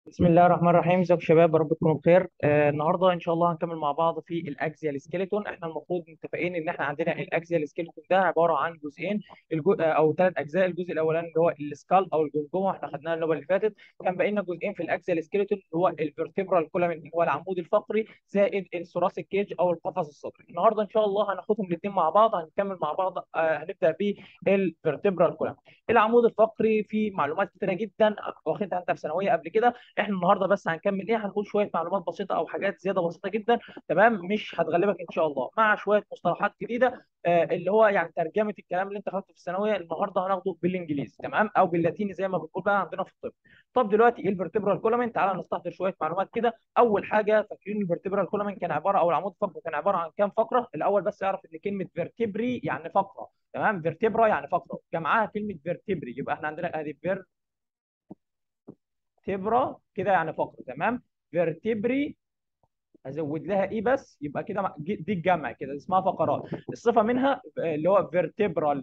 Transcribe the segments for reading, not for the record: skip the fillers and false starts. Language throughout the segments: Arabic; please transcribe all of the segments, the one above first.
بسم الله الرحمن الرحيم. ازيكم يا شباب؟ يا رب تكونوا بخير. النهارده ان شاء الله هنكمل مع بعض في الاكزيال سكيلتون. احنا المفروض متفقين ان احنا عندنا الاكزيال سكيلتون ده عباره عن جزئين، او ثلاث اجزاء. الجزء الاولاني اللي هو السكال او الجمجمه، احنا خدناها اللغه اللي فاتت. كان باقي لنا جزئين في الاكزيال سكيلتون، اللي هو الفيرتبرال كولامين هو العمود الفقري، زائد الثوراسيك كيج او القفص الصدري. النهارده ان شاء الله هناخدهم الاثنين مع بعض، هنكمل مع بعض. هنبدا بالفيرتبرال كولامين. العمود الفقري فيه معلومات كتيره جدا واخدها انت في ثانويه قبل كده. احنا النهارده بس هنكمل هنقول شويه معلومات بسيطه او حاجات زياده بسيطه جدا. تمام، مش هتغلبك ان شاء الله، مع شويه مصطلحات جديده، اللي هو يعني ترجمه الكلام اللي انت خدته في الثانويه النهارده هناخده بالانجليزي، تمام، او باللاتيني زي ما بنقول بقى عندنا في الطب. طب دلوقتي ايه الفرتبرال كولومين؟ تعالى نستحضر شويه معلومات كده. اول حاجه، فاكرين الفرتبرال كولومين كان عباره، او العمود الفقري كان عباره عن كام فقره؟ الاول بس اعرف ان كلمه فيرتبري يعني فقره، تمام، فيرتبرا يعني فقره، جمعها كلمه فيرتبري، يبقى احنا عندنا ادي فيرتبرا كده يعني فقره، تمام. فيرتبري ازود لها ايه بس، يبقى كده دي الجمع كده اسمها فقرات. الصفه منها اللي هو فيرتبرال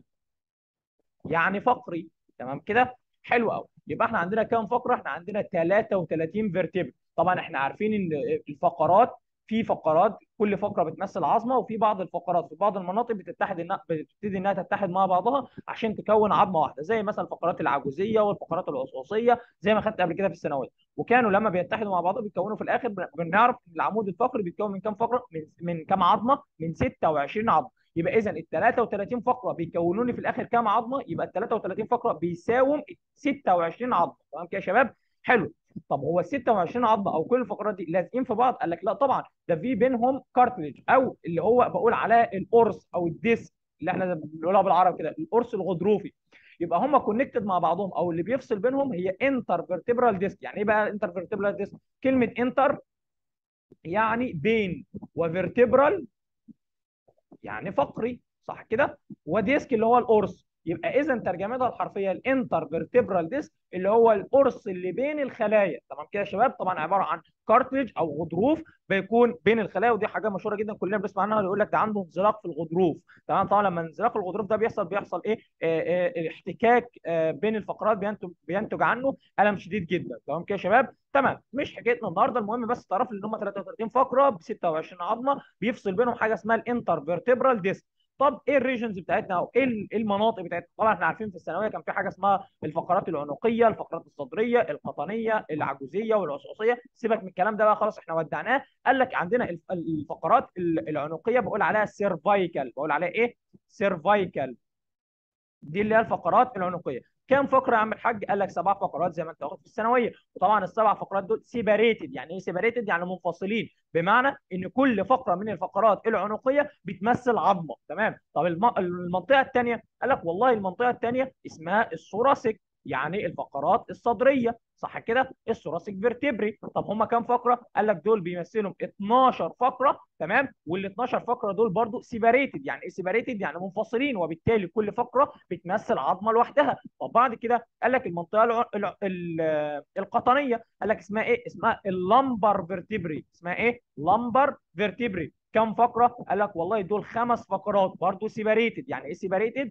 يعني فقري، تمام كده. حلو قوي. يبقى احنا عندنا كام فقره؟ احنا عندنا 33 فيرتبرا. طبعا احنا عارفين ان الفقرات، في فقرات كل فقره بتمثل عظمه، وفي بعض الفقرات في بعض المناطق بتبتدي انها تتحد مع بعضها عشان تكون عظمه واحده، زي مثلا الفقرات العجوزيه والفقرات العصعصيه زي ما خدت قبل كده في الثانويه. وكانوا لما بيتحدوا مع بعضهم بيكونوا في الاخر، بنعرف ان العمود الفقري بيتكون من كام فقره؟ من كام عظمه؟ من 26 عظمه. يبقى اذا ال 33 فقره بيكونوا لي في الاخر كام عظمه؟ يبقى ال 33 فقره بيساوم 26 عظمه، تمام كده يا شباب؟ حلو. طب هو ال 26 عظمه او كل الفقرات دي لازقين في بعض؟ قال لك لا طبعا، ده في بينهم كارتليج، او اللي هو بقول عليه القرص او الديسك، اللي احنا بنقولها بالعربي كده القرص الغضروفي. يبقى هم كونكتد مع بعضهم، او اللي بيفصل بينهم هي انتر فيرتبرال ديسك. يعني ايه بقى انتر فيرتبرال ديسك؟ كلمه انتر يعني بين، وفيرتبرال يعني فقري، صح كده؟ وديسك اللي هو القرص. يبقى اذا ترجمتها الحرفيه الانتر فيرتبرال ديسك اللي هو القرص اللي بين الخلايا، تمام كده يا شباب؟ طبعا عباره عن كارتليج او غضروف بيكون بين الخلايا، ودي حاجه مشهوره جدا كلنا بنسمع عنها، يقول لك ده عنده انزلاق في الغضروف. تمام. طبعا لما انزلاق الغضروف ده بيحصل ايه؟ احتكاك بين الفقرات، بينتج عنه الم شديد جدا، تمام كده يا شباب؟ تمام، مش حكايتنا النهارده. المهم بس تعرف ان هم 33 فقره ب 26 عظمه، بيفصل بينهم حاجه اسمها الانتر فيرتبرال ديسك. طب ايه الريجنز بتاعتنا، او ايه المناطق بتاعتنا؟ طبعا احنا عارفين في الثانويه كان في حاجه اسمها الفقرات العنقيه، الفقرات الصدريه، القطنيه، العجوزيه والعصعصيه. سيبك من الكلام ده بقى، خلاص احنا ودعناه. قال لك عندنا الفقرات العنقيه بقول عليها سيرفايكال، بقول عليها ايه؟ سيرفايكال. دي اللي هي الفقرات العنقيه. كام فقره يا عم الحاج؟ قال لك سبع فقرات زي ما انت واخد في الثانويه. وطبعا السبع فقرات دول سيباريتد. يعني ايه سيباريتد؟ يعني منفصلين، بمعنى ان كل فقره من الفقرات العنقيه بتمثل عظمه، تمام. طب المنطقه الثانيه؟ قال لك والله المنطقه الثانيه اسمها الثوراسيك، يعني الفقرات الصدريه، صح كده؟ الثوراسيك فيرتبري. طب هم كام فقره؟ قال لك دول بيمثلهم 12 فقره، تمام. وال 12 فقره دول برضو سيباريتد. يعني ايه سيباريتد؟ يعني منفصلين، وبالتالي كل فقره بتمثل عظمه لوحدها. طب بعد كده قال لك المنطقه القطنيه، قال لك اسمها ايه؟ اسمها اللمبر فيرتبري. اسمها ايه؟ لمبر فيرتبري. كم فقره؟ قال لك والله دول خمس فقرات برضو سيباريتد. يعني ايه سيباريتد؟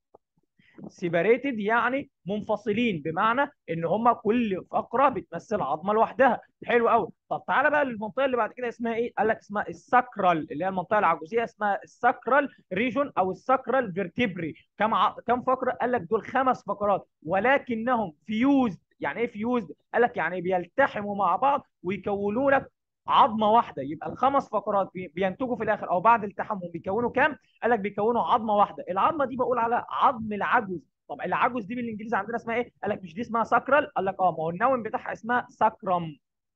سيباريتد يعني منفصلين، بمعنى ان هم كل فقره بتمثل عظمه لوحدها. حلو قوي. طب تعالى بقى للمنطقه اللي بعد كده اسمها ايه؟ قال لك اسمها الساكرال، اللي هي المنطقه العجوزيه، اسمها الساكرال ريجون او الساكرال فيرتبري. كم فقره؟ قال لك دول خمس فقرات، ولكنهم فيوزد. يعني ايه فيوزد؟ قال لك يعني بيلتحموا مع بعض ويكونوا لك عظمه واحده. يبقى الخمس فقرات بينتجوا في الاخر، او بعد التحمهم بيكونوا كام؟ قال لك بيكونوا عظمه واحده. العظمه دي بقول على عظم العجز. طب العجز دي بالانجليزي عندنا اسمها ايه؟ قال لك مش دي اسمها ساكرال؟ قال لك اه، ما هو النون بتاعها اسمها ساكرم.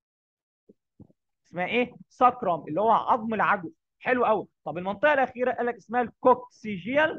اسمها ايه؟ ساكرم، اللي هو عظم العجز. حلو قوي. طب المنطقه الاخيره قال لك اسمها الكوكسيجيال.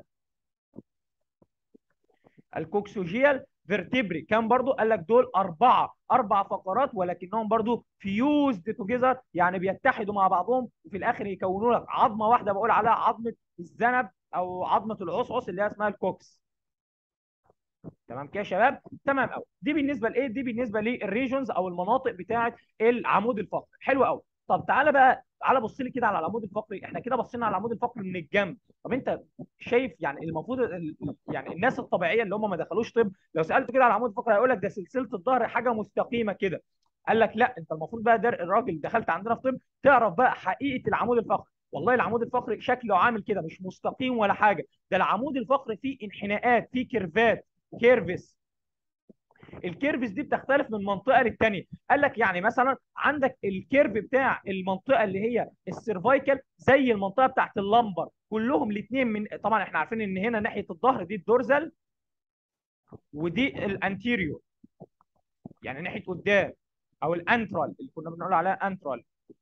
الكوكسوجيال فيرتبري. كام برضو؟ قال لك دول اربع فقرات، ولكنهم برضو فيوزد توجذر، يعني بيتحدوا مع بعضهم وفي الاخر يكونوا لك عظمه واحده، بقول عليها عظمه الذنب او عظمه العصعص اللي هي اسمها الكوكس. تمام كده يا شباب؟ تمام قوي. دي بالنسبه لايه؟ دي بالنسبه للريجونز او المناطق بتاعه العمود الفقري. حلو قوي. طب تعالى بقى، تعالى بص لي كده على العمود الفقري. احنا كده بصينا على العمود الفقري من الجنب. طب انت شايف يعني المفروض يعني الناس الطبيعيه اللي هم ما دخلوش طب، لو سالته كده على العمود الفقري هيقول لك ده سلسله الظهر حاجه مستقيمه كده. قال لك لا، انت المفروض بقى الراجل دخلت عندنا في طب تعرف بقى حقيقه العمود الفقري. والله العمود الفقري شكله عامل كده، مش مستقيم ولا حاجه، ده العمود الفقري فيه انحناءات، فيه كيرفات، كيرفس. الكيرفز دي بتختلف من منطقه للتانيه. قال لك يعني مثلا عندك الكيرف بتاع المنطقه اللي هي السيرفايكال زي المنطقه بتاعت اللمبر، كلهم الاثنين من، طبعا احنا عارفين ان هنا ناحيه الظهر دي الدورزال ودي الانتيريور، يعني ناحيه قدام، او الانترال اللي كنا بنقول عليها انترال،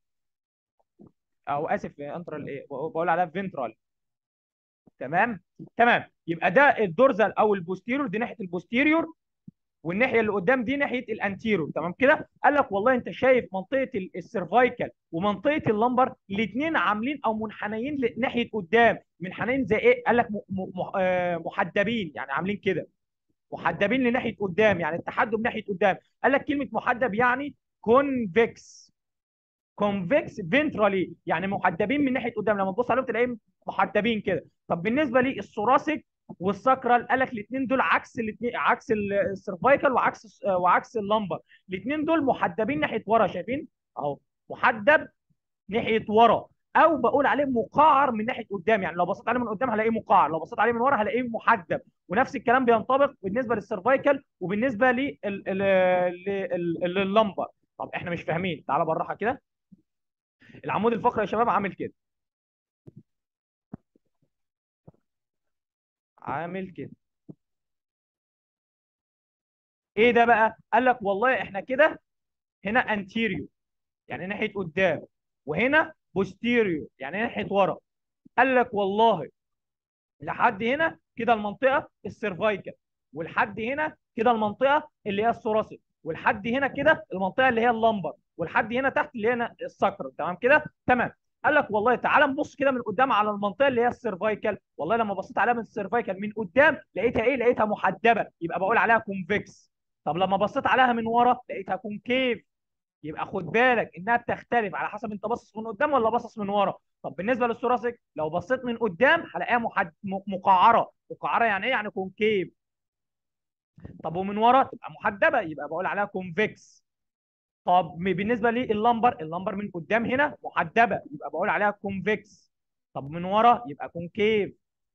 او اسف انترال ايه بقول عليها فينترال. تمام. تمام، يبقى ده الدورزال او البوستيريور، دي ناحيه البوستيريور، والناحيه اللي قدام دي ناحيه الانتيرو. تمام كده. قال لك والله انت شايف منطقه السيرفايكال ومنطقه اللمبر الاثنين عاملين او منحنيين ناحيه قدام، منحنيين زي ايه؟ قال لك محدبين، يعني عاملين كده، محدبين لناحيه قدام، يعني التحدب ناحيه قدام. قال لك كلمه محدب يعني كونفكس، كونفكس فينترالي، يعني محدبين من ناحيه قدام، لما تبص عليهم تلاقيهم محدبين كده. طب بالنسبه للثوراسيك والساكرال، قال لك الاثنين دول عكس الاثنين، عكس السيرفايكال وعكس اللمبر، الاثنين دول محدبين ناحيه ورا، شايفين اهو، محدب ناحيه ورا، او بقول عليه مقعر من ناحيه قدام، يعني لو بصيت عليه من قدام هلاقيه مقعر، لو بصيت عليه من ورا هلاقيه محدب. ونفس الكلام بينطبق بالنسبه للسيرفايكال وبالنسبه لللمبر. طب احنا مش فاهمين، تعالى بالراحه كده. العمود الفقري يا شباب عامل كده، عامل كده. ايه ده بقى؟ قال لك والله احنا كده هنا انتيريو يعني ناحيه قدام، وهنا بوستيريو يعني ناحيه ورا. قال لك والله لحد هنا كده المنطقه السيرفايكال، ولحد هنا كده المنطقه اللي هي الثوراسيك، ولحد هنا كده المنطقه اللي هي اللمبر، ولحد هنا تحت اللي هي السكر. تمام كده. تمام. قال لك والله تعالى نبص كده من قدام على المنطقه اللي هي السيرفايكال. والله لما بصيت عليها من السيرفايكال من قدام لقيتها ايه؟ لقيتها محدبه، يبقى بقول عليها كونفكس. طب لما بصيت عليها من ورا لقيتها كونكيف. يبقى خد بالك انها بتختلف على حسب انت باصص من قدام ولا باصص من ورا. طب بالنسبه للثوراسيك لو بصيت من قدام هلاقيها مقعره. مقعره يعني ايه؟ يعني كونكيف. طب ومن ورا تبقى محدبه، يبقى بقول عليها كونفكس. طب بالنسبه لللمبر، اللمبر من قدام هنا محدبه، يبقى بقول عليها كونفكس. طب من ورا يبقى كونكيف.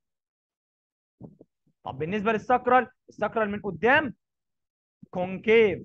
طب بالنسبه للساكرال، الساكرال من قدام كونكيف،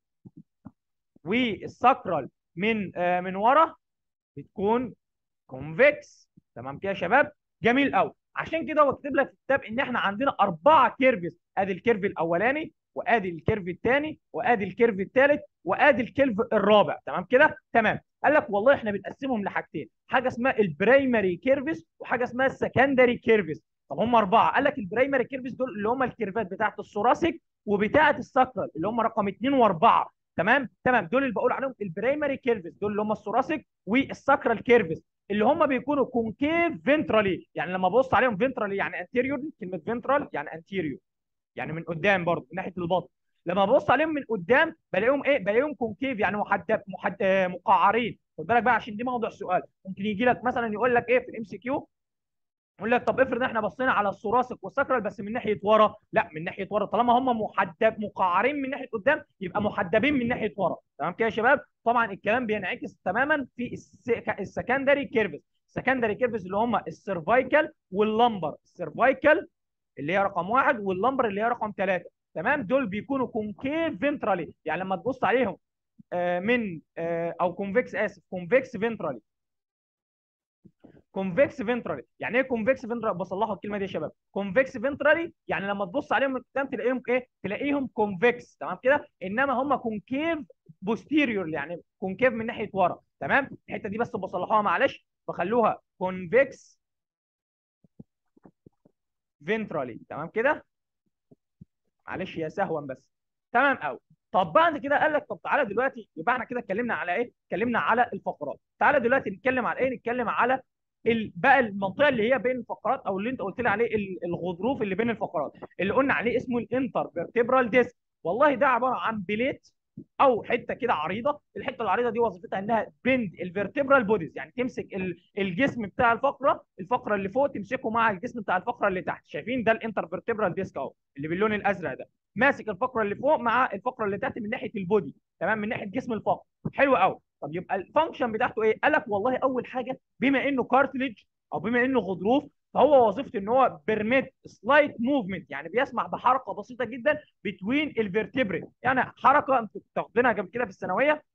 والساكرال من ورا بتكون كونفكس. تمام كده يا شباب؟ جميل قوي. عشان كده هو كاتب لك في الكتاب ان احنا عندنا 4 كيرفز، ادي الكيرف الاولاني، وادي الكيرف الثاني، وادي الكيرف الثالث، وادي الكيرف الرابع. تمام كده؟ تمام. قال لك والله احنا بنقسمهم لحاجتين، حاجه اسمها البرايمري كيرفز وحاجه اسمها السكندري كيرفز. طب هم 4. قال لك البرايمري كيرفز دول اللي هم الكيرفات بتاعت الثوراسيك وبتاعت الساكرال اللي هم رقم 2 و4. تمام. تمام، دول اللي بقول عليهم البرايمري كيرفز، دول اللي هم الثوراسيك والساكرال كيرفز، اللي هم بيكونوا كونكيف فينترالي، يعني لما ابص عليهم فينترالي يعني انتيريور، كلمه فينترال يعني انتيريور يعني من قدام برضه من ناحيه البطن. لما ابص عليهم من قدام بلاقيهم ايه؟ بلاقيهم كونكيف يعني مقعرين. خد بالك بقى عشان دي موضوع سؤال، ممكن يجي لك مثلا يقول لك ايه في الام سي كيو، يقول لك طب افرض احنا بصينا على الثوراسيك والساكرال بس من ناحيه ورا. لا، من ناحيه ورا طالما هم مقعرين من ناحيه قدام يبقى محدبين من ناحيه ورا. تمام كده يا شباب؟ طبعا الكلام بينعكس تماما في السكندري كيرفز. السكندري كيرفز اللي هم السيرفايكال واللمبر، السيرفايكال اللي هي رقم 1 واللمبر اللي هي رقم 3. تمام، دول بيكونوا كونكيف فينترالي، يعني لما تبص عليهم من او كونفكس، اسف كونفكس فينترالي. كونفكس فينترالي يعني ايه؟ كونفكس فينترالي بصلحوا الكلمه دي يا شباب. كونفكس فينترالي يعني لما تبص عليهم من قدام تلاقيهم ايه؟ تلاقيهم كونفكس. تمام كده. انما هم كونكيف بوستيريور يعني كونكيف من ناحيه ورا. تمام، الحته دي بس بصلحوها معلش، فخلوها كونفكس فينترالي. تمام كده، معلش يا سهوا بس. تمام قوي. طب بعد كده قال لك طب تعالى دلوقتي، يبقى احنا كده اتكلمنا على ايه؟ اتكلمنا على الفقرات. تعالى دلوقتي نتكلم على ايه؟ نتكلم على بقى المنطقه اللي هي بين الفقرات، او اللي انت قلت لي عليه الغضروف اللي بين الفقرات، اللي قلنا عليه اسمه الانتر فيرتبرال ديسك. والله ده عباره عن بليت او حته كده عريضه. الحته العريضه دي وظيفتها انها بند الفيرتبرال بوديز، يعني تمسك الجسم بتاع الفقره اللي فوق تمسكه مع الجسم بتاع الفقره اللي تحت. شايفين ده الانترفيرتبرال ديسك اهو اللي باللون الازرق ده، ماسك الفقره اللي فوق مع الفقره اللي تحت من ناحيه البودي، تمام، من ناحيه جسم الفقره. حلو قوي. طب يبقى الفانكشن بتاعته ايه؟ قال لك والله اول حاجه بما انه كارتليج او بما انه غضروف، فهو وظيفته ان هو بيرميت سلايت موفمنت، يعني بيسمح بحركه بسيطه جدا بتوين الفيرتبري، يعني حركه انتوا بتاخدينها قبل كده في الثانويه،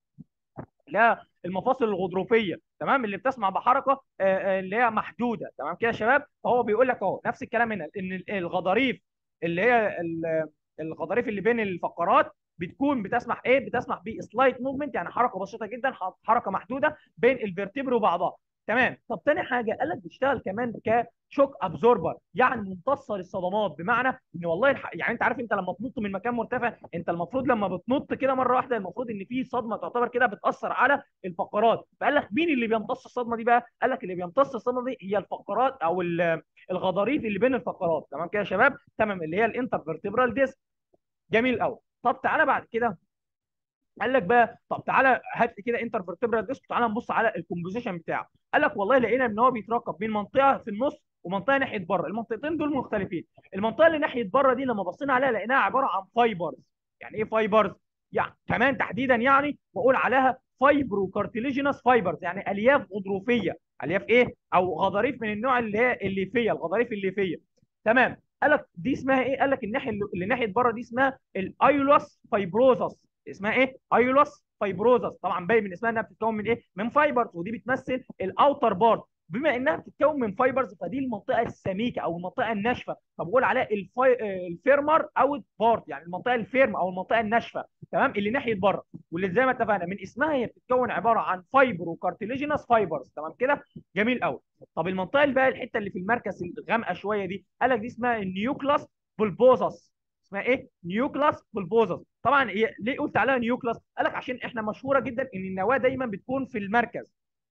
لا المفاصل الغضروفيه، تمام، اللي بتسمع بحركه اللي هي محدوده، تمام كده يا شباب. فهو بيقول لك اهو نفس الكلام هنا، ان الغضاريف اللي هي الغضاريف اللي بين الفقرات بتكون بتسمح ايه؟ بتسمح بسلايت موفمنت، يعني حركه بسيطه جدا، حركه محدوده بين الفيرتبر وبعضها. تمام. طب تاني حاجه قال لك بتشتغل كمان كشوك ابزوربر، يعني ممتص للصدمات، بمعنى ان والله يعني انت عارف انت لما تنط من مكان مرتفع، انت المفروض لما بتنط كده مره واحده المفروض ان في صدمه تعتبر كده بتاثر على الفقرات. فقال لك مين اللي بيمتص الصدمه دي بقى؟ قال لك اللي بيمتص الصدمه دي هي الفقرات او الغضاريف اللي بين الفقرات، تمام كده يا شباب، تمام، اللي هي الانترفيرتبرال ديسك. جميل قوي. طب تعالى بعد كده قال لك بقى طب تعالى هات لي كده انترفيرتبرال ديسك، تعالى نبص على الكومبوزيشن بتاعه. قال لك والله لقينا ان هو بيتركب من منطقه في النص ومنطقه ناحيه بره، المنطقتين دول مختلفين. المنطقه اللي ناحيه بره دي لما بصينا عليها لقيناها عباره عن فايبرز. يعني ايه فايبرز؟ يعني كمان تحديدا يعني بقول عليها فايبرو كارتيليجينس فايبرز، يعني الياف غضروفيه. الياف ايه؟ او غضاريف من النوع اللي هي الليفيه، الغضاريف الليفيه. تمام. قال لك دي اسمها ايه؟ قال لك الناحيه اللي ناحيه بره دي اسمها الايولوس فايبروزس. اسمها ايه؟ ايولوس فايبروزس. طبعا باين من اسمها انها بتتكون من ايه؟ من فايبرز، ودي بتمثل الاوتر بارت. بما انها بتتكون من فايبرز فدي المنطقه السميكه او المنطقه الناشفه، فبقول عليها الفيرمر او بارت، يعني المنطقه الفيرم او المنطقه الناشفه، تمام، اللي ناحيه بره. واللي زي ما اتفقنا من اسمها هي بتتكون عباره عن فايبرو كارتيليجينس فايبرز، تمام كده. جميل قوي. طب المنطقه اللي بقى الحته اللي في المركز الغامقه شويه دي قال لك دي اسمها النيوكلاس بولبوزس. اسمها ايه؟ نيوكلاس بولبوزس. طبعا هي ليه قلت عليها نيوكلاس؟ قال لك عشان احنا مشهوره جدا ان النواه دايما بتكون في المركز،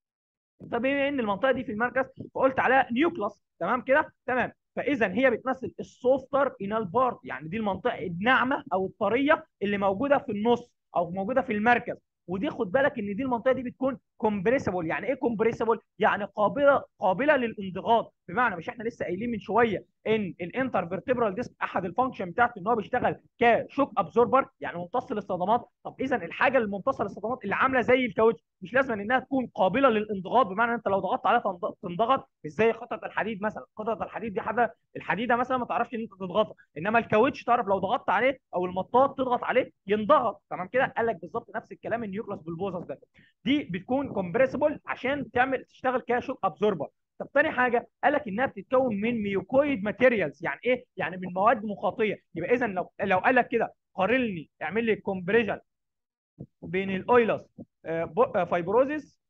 فبما ان المنطقه دي في المركز فقلت عليها نيوكلاس، تمام كده، تمام. فاذا هي بتمثل السوفتر انال بارت، يعني دي المنطقه الناعمه او الطريه اللي موجوده في النص او موجوده في المركز. ودي خد بالك ان دي المنطقه دي بتكون كومبريسبل. يعني ايه كومبريسبل؟ يعني قابله للانضغاط. بمعنى مش احنا لسه قايلين من شويه ان الانترفيرتبرال ديسك احد الفانكشن بتاعته ان هو بيشتغل كشوك ابزوربر، يعني ممتص للصدمات. طب اذا الحاجه الممتصه للصدمات اللي عامله زي الكاوتش مش لازم انها تكون قابله للانضغاط، بمعنى انت لو ضغطت عليها تنضغط، مش زي قطعه الحديد مثلا. قطعه الحديد دي حاجه، الحديده مثلا ما تعرفش ان انت تضغطها، انما الكاوتش تعرف لو ضغطت عليه او المطاط تضغط عليه ينضغط، تمام كده. قال لك بالظبط نفس الكلام النيوكلاس بالبوزس ده، دي بتكون كومبريسبل عشان تشتغل كشوك ابزوربر. طب تاني حاجه قال لك انها بتتكون من ميوكويد ماتيريالز، يعني ايه؟ يعني من مواد مخاطيه. يبقى اذا لو قال لك كده قارن لي، اعمل لي كومبريجن بين الاويلس فايبروزيس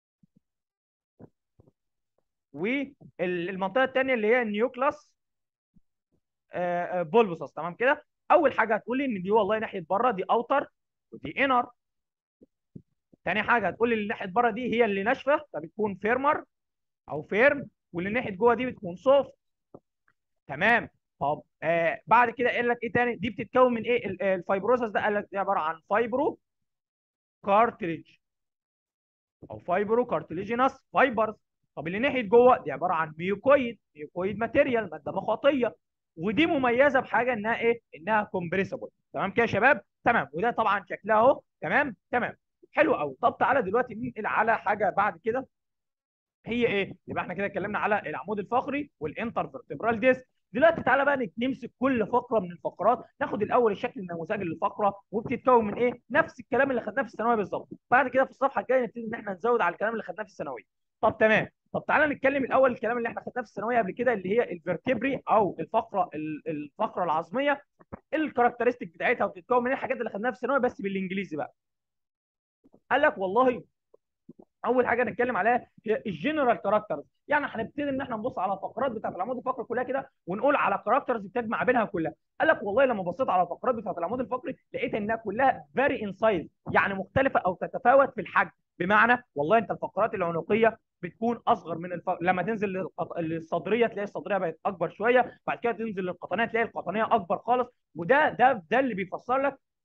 والمنطقه الثانيه اللي هي النيوكلاس بولبوسس، تمام كده. اول حاجه هتقول لي ان دي والله ناحيه بره دي اوتر ودي انر. تاني حاجه هتقول لي اللي ناحيه بره دي هي اللي ناشفه فبتكون فيرمر او فيرم، واللي ناحيه جوه دي بتكون سوفت، تمام. طب بعد كده قال لك ايه تاني؟ دي بتتكون من ايه الفايبروسس ده؟ قال لك دي عباره عن فايبرو كارتريج او فايبرو كارتليجينس فايبرز. طب اللي ناحيه جوه دي عباره عن ميوكويد ماتيريال، ماده مخاطيه. ودي مميزه بحاجه انها ايه؟ انها كومبريسبل، تمام كده يا شباب، تمام. وده طبعا شكلها اهو، تمام تمام. حلو قوي. طب تعالى دلوقتي ننقل على حاجه بعد كده، هي ايه؟ يبقى احنا كده اتكلمنا على العمود الفقري والانترفيرتبرال ديسك. دلوقتي تعالى بقى نمسك كل فقره من الفقرات، ناخد الاول الشكل النموذجي للفقره وبتتكون من ايه؟ نفس الكلام اللي خدناه في الثانويه بالظبط. بعد كده في الصفحه الجايه نبتدي ان احنا نزود على الكلام اللي خدناه في الثانويه. طب تمام. طب تعالى نتكلم الاول الكلام اللي احنا خدناه في الثانويه قبل كده اللي هي الفرتبري او الفقره العظميه، الكاركترستيك بتاعتها وبتتكون من ايه؟ الحاجات اللي خدناها في الثانويه بس بالانجليزي بقى. قال لك والله اول حاجه نتكلم عليها هي الجنرال كاركترز، يعني هنبتدي ان احنا نبص على الفقرات بتاعت العمود الفقري كلها كده ونقول على كاركترز بتجمع بينها كلها. قال لك والله لما بصيت على الفقرات بتاعت العمود الفقري لقيت انها كلها فاري ان سايز، يعني مختلفه او تتفاوت في الحجم. بمعنى والله انت الفقرات العنقيه بتكون اصغر من لما تنزل للصدريه تلاقي الصدريه بقت اكبر شويه، بعد كده تنزل للقطنيه تلاقي القطنيه اكبر خالص. وده اللي بيفسر لك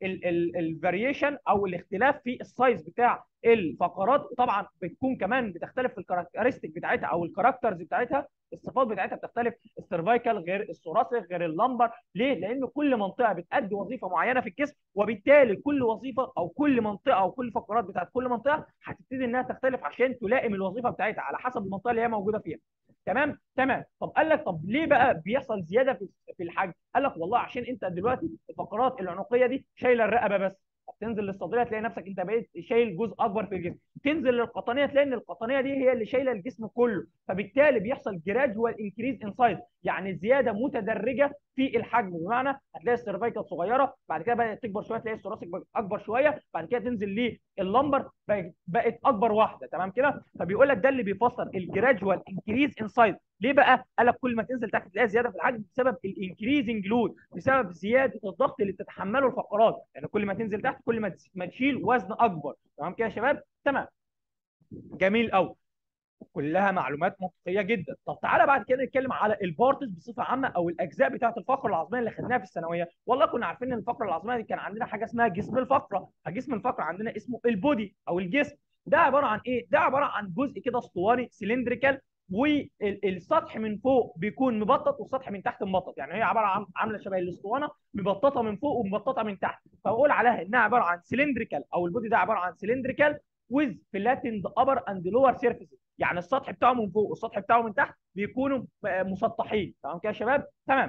الفاريشن او الاختلاف في السايز بتاع الفقرات، طبعا بتكون كمان بتختلف في الكاركترستيك بتاعتها او الكاركترز بتاعتها، الصفات بتاعتها بتختلف. السيرفايكال غير الثوراسيك غير اللمبر. ليه؟ لان كل منطقه بتأدي وظيفه معينه في الجسم، وبالتالي كل وظيفه او كل منطقه او كل فقرات بتاعت كل منطقه هتبتدي انها تختلف عشان تلائم الوظيفه بتاعتها على حسب المنطقه اللي هي موجوده فيها. تمام تمام. طب قال لك طب ليه بقى بيحصل زياده في الحجم؟ قال لك والله عشان انت دلوقتي الفقرات العنقيه دي شايله الرقبه بس، تنزل للصدريه تلاقي نفسك انت بقيت شايل جزء اكبر في الجسم، تنزل للقطنيه تلاقي ان القطنيه دي هي اللي شايله الجسم كله، فبالتالي بيحصل جرادوال انكريز ان سايز، يعني زياده متدرجه في الحجم. بمعنى هتلاقي السيرفايكال صغيره، بعد كده بدات تكبر شويه، تلاقي الثوراسيك اكبر شويه، بعد كده تنزل لللمبر بقت اكبر واحده. تمام كده. فبيقول لك ده اللي بيفسر الجرادوال انكريز ان سايز. ليه بقى؟ قال لك كل ما تنزل تحت تلاقي زياده في الحجم بسبب الانكريزنج لود، بسبب زياده الضغط اللي بتتحمله الفقرات، يعني كل ما تنزل تحت كل ما تشيل وزن اكبر. تمام كده يا شباب؟ تمام. جميل قوي. كلها معلومات منطقيه جدا. طب تعالى بعد كده نتكلم على البارتس بصفه عامه او الاجزاء بتاعه الفقره العظميه اللي خدناها في الثانويه. والله كنا عارفين ان الفقره العظميه دي كان عندنا حاجه اسمها جسم الفقره، فجسم الفقره عندنا اسمه البودي او الجسم. ده عباره عن ايه؟ ده عباره عن جزء كده اسطواني سلندريكال، والسطح من فوق بيكون مبطط والسطح من تحت مبطط، يعني هي عباره عن عامله شبه الاسطوانه، مبططه من فوق ومبططه من تحت، فبقول عليها انها عباره عن سلندريكال، او البودي ده عباره عن سلندريكال with flattened upper and lower surfaces، يعني السطح بتاعه من فوق والسطح بتاعه من تحت بيكونوا مسطحين. تمام كده يا شباب؟ تمام.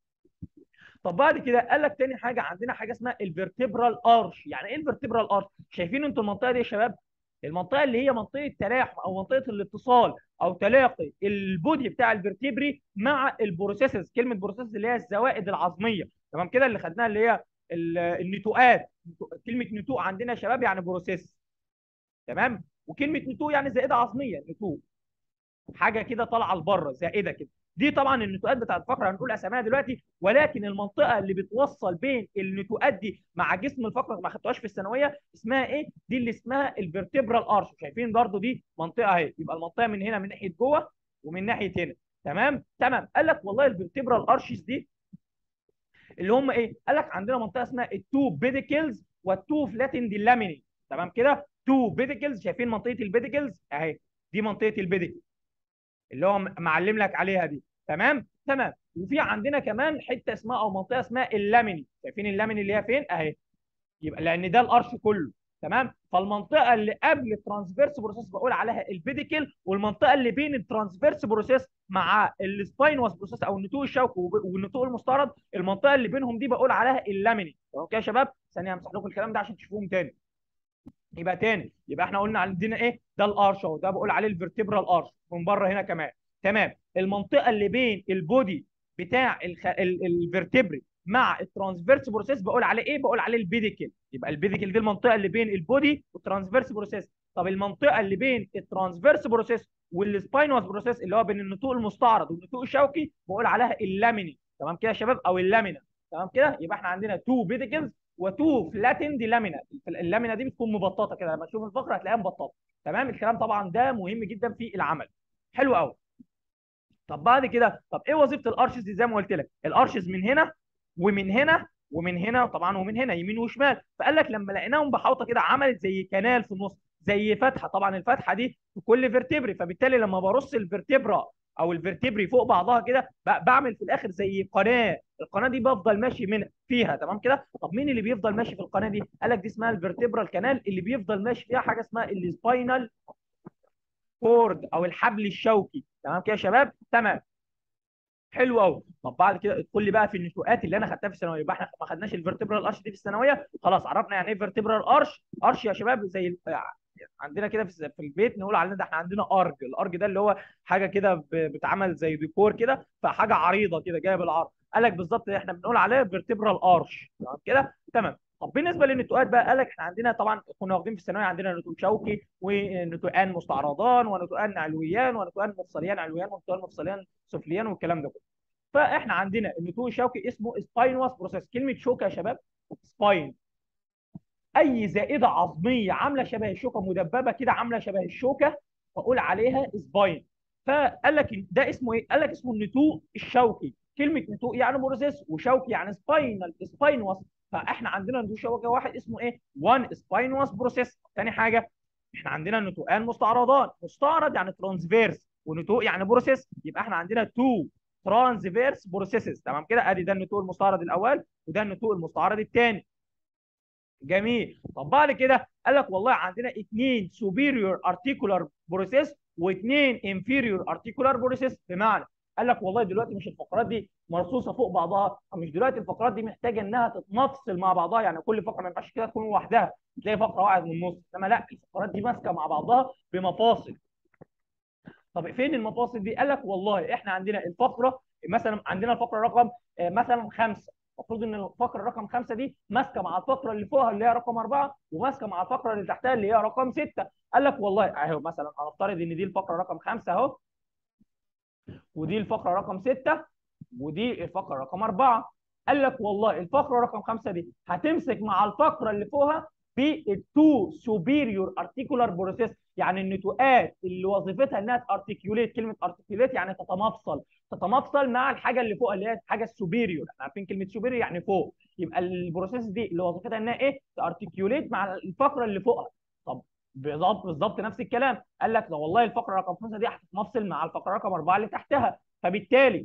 طب بعد كده قال لك تاني حاجه عندنا حاجه اسمها الفيرتبرال ارش. يعني ايه الفيرتبرال ارش؟ شايفين انتوا المنطقه دي يا شباب؟ المنطقه اللي هي منطقه تلاحم او منطقه الاتصال او تلاقي البودي بتاع الفرتبري مع البروسيسز. كلمه بروسيسز اللي هي الزوائد العظميه. تمام كده؟ اللي خدناها اللي هي النتوءات. كلمه نتوء عندنا يا شباب يعني بروسيس. تمام. وكلمه نتوء يعني زائده عظميه. نتوء حاجه كده طالعه لبره زائده كده. دي طبعا النتوءات بتاعت الفقره هنقول اساميها دلوقتي، ولكن المنطقه اللي بتوصل بين النتوءات دي مع جسم الفقره ما خدتوهاش في الثانويه اسمها ايه؟ دي اللي اسمها الفرتبرال ارش. شايفين برضو دي منطقه اهي، يبقى المنطقه من هنا من ناحيه جوه ومن ناحيه هنا. تمام تمام. قال لك والله الفرتبرال ارشز دي اللي هم ايه؟ قال لك عندنا منطقه اسمها التو بيديكلز والتو فلاتند لاميني. تمام كده؟ تو بيديكلز، شايفين منطقه البيديكلز اهي، دي منطقه البيديكل اللي هو معلم لك عليها دي. تمام تمام. وفي عندنا كمان حته اسمها او منطقه اسمها اللاميني. شايفين اللاميني اللي هي فين اهي؟ يبقى لان ده الارش كله. تمام. فالمنطقه اللي قبل الترانسفيرس بروسيس بقول عليها البيديكل، والمنطقه اللي بين الترانسفيرس بروسيس مع السباينوس بروسيس او النتوء الشوكي والنتوء المستعرض، المنطقه اللي بينهم دي بقول عليها اللاميني. اوكي يا شباب؟ ثانيه همسح لكم الكلام ده عشان تشوفوهم تاني. يبقى تاني، يبقى احنا قلنا عندنا ايه؟ ده الارش اهو، ده بقول عليه الفرتبرال ارش من بره هنا كمان. تمام. المنطقه اللي بين البودي بتاع الفرتبري مع الترانسفيرس بروسيس بقول عليه ايه؟ بقول عليه البيديكل. يبقى البيديكل دي المنطقه اللي بين البودي والترانسفيرس بروسيس. طب المنطقه اللي بين الترانسفيرس بروسيس والسباينوس بروسيس اللي هو بين النتوء المستعرض والنتوء الشوكي بقول عليها اللاميني. تمام كده يا شباب؟ او اللامينا. تمام كده؟ يبقى احنا عندنا تو بيديكلز وتو فلاتند لامينا. اللامينا دي بتكون مبططه كده، لما تشوف الفقره هتلاقيها مبططه. تمام. الكلام طبعا ده مهم جدا في العمل. حلو قوي. طب بعد كده، طب ايه وظيفه الارشز دي؟ زي ما قلت لك الارشز من هنا ومن هنا ومن هنا طبعا ومن هنا يمين وشمال. فقال لك لما لقيناهم بحوطه كده عملت زي كنال في النص، زي فتحه. طبعا الفتحه دي في كل فيرتبري، فبالتالي لما برص الفيرتبرا او الفيرتبري فوق بعضها كده بعمل في الاخر زي قناه. القناه دي بفضل ماشي من فيها. تمام كده؟ طب مين اللي بيفضل ماشي في القناه دي؟ قال لك دي اسمها الفيرتبرال كانال، اللي بيفضل ماشي فيها حاجه اسمها السباينال كورد او الحبل الشوكي. تمام كده يا شباب؟ تمام. حلو قوي. طب بعد كده ادخل لي بقى في النشوءات اللي انا خدتها في الثانويه. يبقى احنا ما خدناش الفيرتبرال ارش دي في الثانويه، خلاص عرفنا يعني ايه فيرتبرال ارش. ارش يا شباب زي عندنا كده في البيت نقول علينا ده احنا عندنا ارج. الارج ده اللي هو حاجه كده بتعمل زي ديكور كده، فحاجه عريضه كده جايه بالعرض. قال لك بالظبط احنا بنقول عليه فيرتبرال ارش. تمام كده؟ تمام. طب بالنسبه للنتوءات بقى، قال لك احنا عندنا طبعا كنا واخدين في الثانويه عندنا نتوء شوكي ونتوءان مستعرضان ونتوءان علويان ونتوءان مفصليان علويان ونتوءان مفصليان سفليان والكلام ده كله. فاحنا عندنا النتوء الشوكي اسمه سباينوس بروسيس. كلمه شوكه يا شباب سباين، اي زائده عظميه عامله شبه الشوكه، مدببه كده عامله شبه الشوكه، فاقول عليها سباين. فقال لك ده اسمه ايه؟ قال لك اسمه النتوء الشوكي. كلمه نتوء يعني بروسيس، وشوكي يعني سباينال سباينوس فاحنا عندنا نتوء شبكه واحد اسمه ايه؟ 1 سباينوس بروسيس. ثاني حاجه احنا عندنا نتوءان مستعرضان، مستعرض يعني ترانسفيرس، ونتوء يعني بروسيس، يبقى احنا عندنا 2 ترانسفيرس بروسيسز. تمام كده، ادي ده النتوء المستعرض الاول وده النتوء المستعرض الثاني. جميل. طب بعد كده قال لك والله عندنا اثنين سوبيريور ارتيكولار بروسيس واثنين انفيريور ارتيكولار بروسيس. بمعنى قال لك والله دلوقتي مش الفقرات دي مرصوصه فوق بعضها، مش دلوقتي الفقرات دي محتاجه انها تتنفصل مع بعضها، يعني كل فقره ما ينفعش كده تكون لوحدها تلاقي فقره واحده من النص، انما لا الفقرات دي ماسكه مع بعضها بمفاصل. طب فين المفاصل دي؟ قال لك والله احنا عندنا الفقره، مثلا عندنا الفقره رقم مثلا 5، المفروض ان الفقره رقم 5 دي ماسكه مع الفقره اللي فوقها اللي هي رقم 4 وماسكه مع الفقره اللي تحتها اللي هي رقم 6. قال لك والله اهو مثلا هنفترض ان دي الفقره رقم 5 اهو، ودي الفقره رقم 6، ودي الفقره رقم 4. قال لك والله الفقره رقم 5 دي هتمسك مع الفقره اللي فوقها بالتو سوبيريور ارتيكولار بروسيس، يعني النتوءات اللي وظيفتها انها تارتيكيوليت، كلمه ارتيكيوليت يعني تتمفصل، تتمفصل مع الحاجه اللي فوق اللي هي الحاجه السوبيريور، احنا عارفين كلمه سوبيريور يعني فوق، يبقى البروسيس دي اللي وظيفتها انها ايه؟ تارتيكيوليت مع الفقره اللي فوقها. طب بالظبط بالظبط نفس الكلام، قال لك لو والله الفقره رقم 5 دي هتتمفصل مع الفقره رقم 4 اللي تحتها، فبالتالي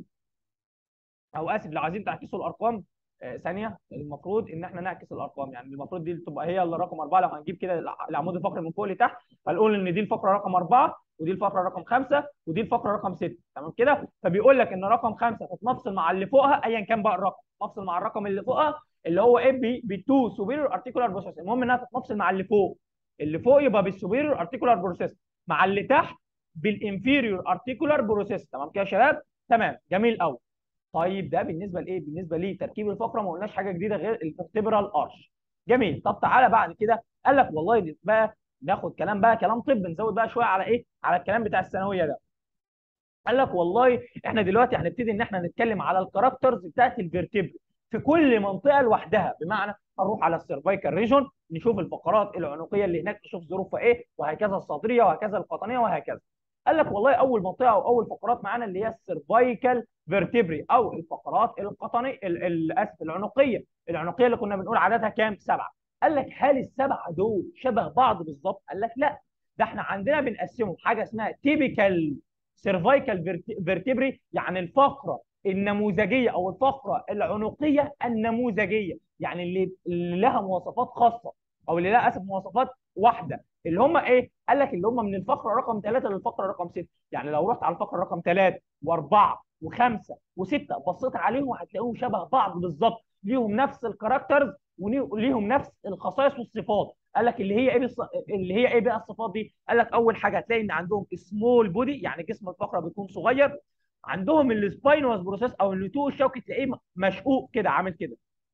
او اسف لو عايزين تعكسوا الارقام ثانيه، المفروض ان احنا نعكس الارقام، يعني المفروض دي تبقى هي اللي رقم 4، لو هنجيب كده العمود الفقري من فوق لتحت فنقول ان دي الفقره رقم 4 ودي الفقره رقم 5 ودي الفقره رقم 6. تمام كده، فبيقول لك ان رقم 5 هتتمفصل مع اللي فوقها ايا كان بقى الرقم، تتمفصل مع الرقم اللي فوقها اللي هو ايه؟ بالتو سوبيريور ارتيكولار بروسيس، المهم انها تتمفصل مع اللي فوق، اللي فوق يبقى بالسوبيريور ارتيكولار بروسيس، مع اللي تحت بالانفيريور ارتيكولار بروسيس. تمام كده يا شباب؟ تمام جميل قوي. طيب ده بالنسبه لايه؟ بالنسبه لتركيب الفقره ما قلناش حاجه جديده غير الفرتبرال ارش. جميل. طب تعالى بعد كده قال لك والله دي بقى ناخد كلام بقى كلام طب، نزود بقى شويه على ايه؟ على الكلام بتاع الثانويه ده. قال لك والله احنا دلوقتي هنبتدي ان احنا نتكلم على الكاركترز بتاعت الفرتبري في كل منطقه لوحدها، بمعنى هنروح على السيرفايكال ريجون نشوف الفقرات العنقيه اللي هناك نشوف ظروفها ايه، وهكذا الصدريه وهكذا القطنيه وهكذا. قال لك والله اول منطقه او اول فقرات معانا اللي هي السيرفايكال فيرتبري او الفقرات القطنيه اسف العنقيه، العنقيه اللي كنا بنقول عددها كام؟ 7. قال لك هل السبعه دول شبه بعض بالظبط؟ قال لك لا، ده احنا عندنا بنقسمهم حاجه اسمها تيبيكال سيرفايكال فيرتبري، يعني الفقره النموذجيه او الفقره العنقيه النموذجيه، يعني اللي لها مواصفات خاصه او اللي لها اسف مواصفات واحده، اللي هم ايه؟ قال لك اللي هم من الفقره رقم 3 للفقره رقم 6. يعني لو رحت على الفقره رقم 3 و4 و5 و6 بصيت عليهم هتلاقيهم شبه بعض بالظبط، ليهم نفس الكاركترز وليهم نفس الخصائص والصفات. قال لك اللي هي ايه اللي هي ايه بقى الصفات دي؟ قال لك اول حاجه هتلاقي ان عندهم سمول بودي، يعني جسم الفقره بيكون صغير، عندهم السباينوس بروسيس او النتوء الشوكي تلاقيه مشقوق كده عامل كده،